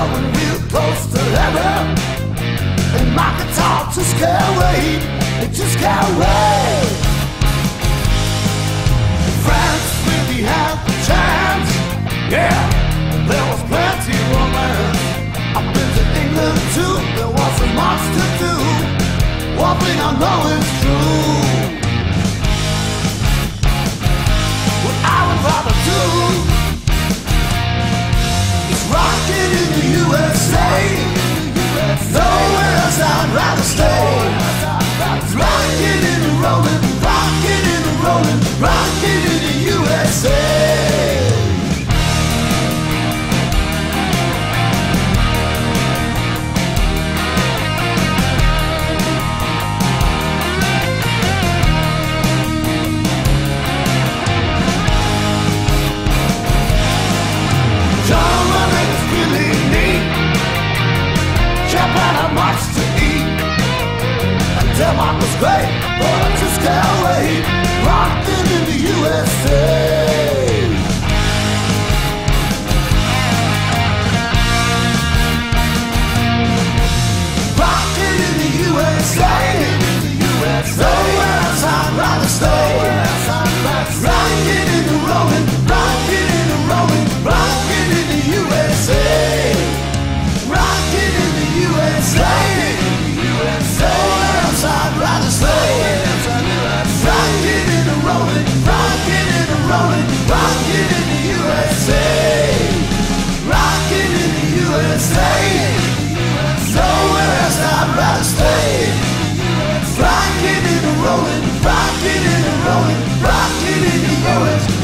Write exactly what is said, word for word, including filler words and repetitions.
coming real close to heaven, and my guitar just can't wait, it just can't wait. France really had the chance, yeah, there was plenty of romance. I've been to England too, there wasn't much to do. One thing I know is true, what I would rather do is rockin' in the U S A. Nowhere else I'd rather stay. Rockin' in the rollin', rockin' in the rollin', rockin' in the U S A. Denmark was great, but I just can't wait. Rockin' in the U S A. Rockin' in the U S A. Nowhere else I'd rather stay. Rockin' in the rollin', rockin' in the rollin', rockin' in the U S A. Rockin' in the U S A. I'd rather stay. Rockin' in the rollin', rockin' in the rollin', rockin' in the U S A. Rockin' in the U S A. Nowhere else I'd rather stay. Rockin' in the rollin', rockin' in the rollin', rockin' in the U S A.